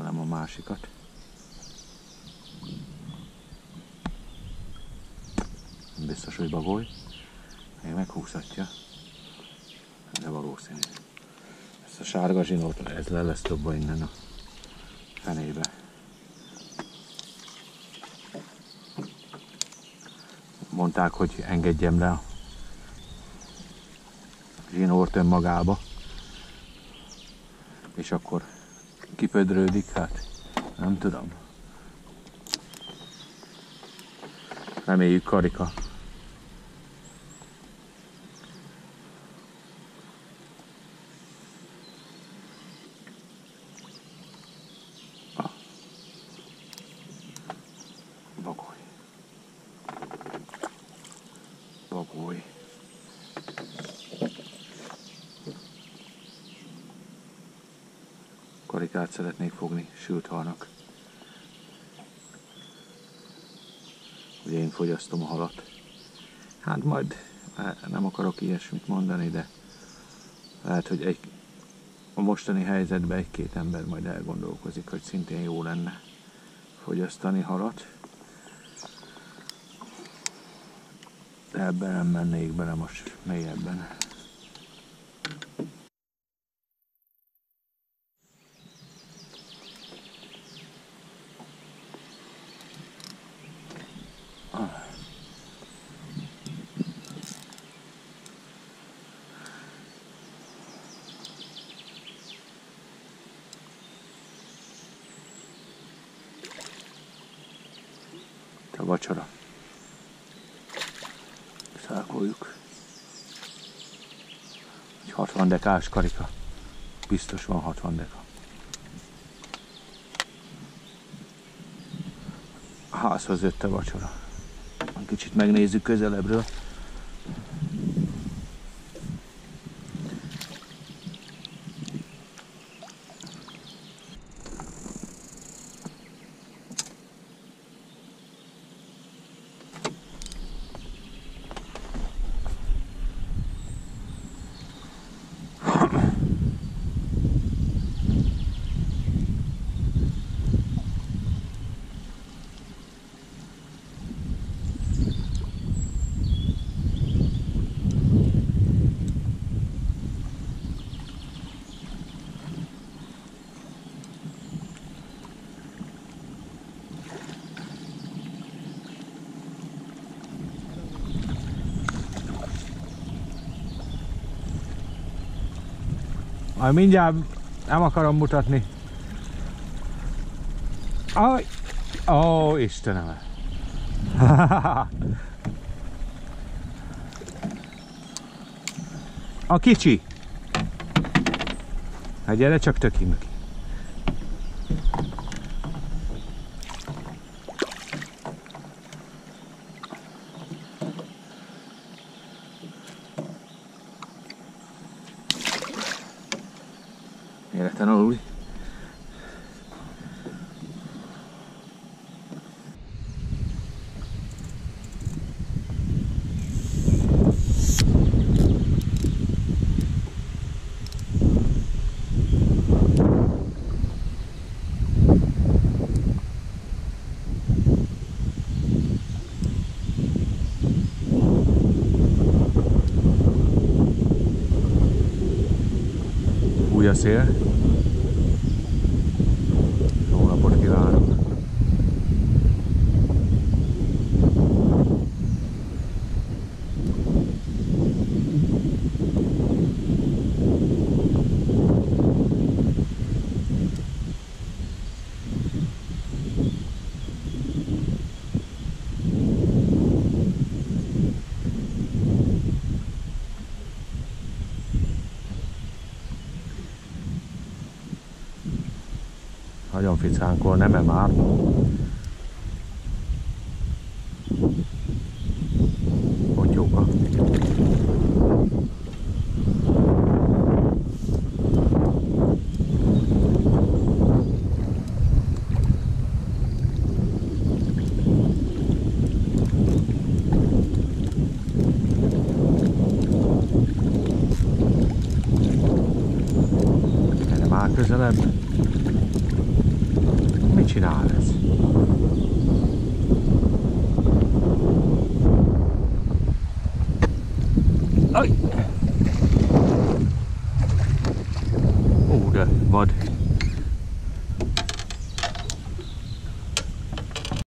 Próbálom a másikat. Biztos, hogy bagoly. Még meghúzhatja. De valószínű. Ezt a sárga zsinót, ez le lesz dobva innen a fenébe. Mondták, hogy engedjem le a zsinórt önmagába. És akkor kipödrődik, hát nem tudom. Reméljük karika. Bagoly. Bagoly. Karikát szeretnék fogni, sült halnak. Ugye én fogyasztom a halat. Hát majd nem akarok ilyesmit mondani, de lehet, hogy a mostani helyzetben egy-két ember majd elgondolkozik, hogy szintén jó lenne fogyasztani halat. De ebben nem mennék bele most mélyebben. A vacsora. Szákoljuk. Egy 60 dekás karika. Biztos van 60 deka. A házhoz jött a vacsora. Kicsit megnézzük közelebbről. Majd mindjárt nem akarom mutatni. Aj! Ó, Istenem! A kicsi! Hát gyere csak töki-möki. Életen aluli. Fúj a szél. Jó napot kívánok! Nagyon ficánkol, nem-e már? Potyóka. Erre már közelebb. csinál ez? Aj! Ó, de vad.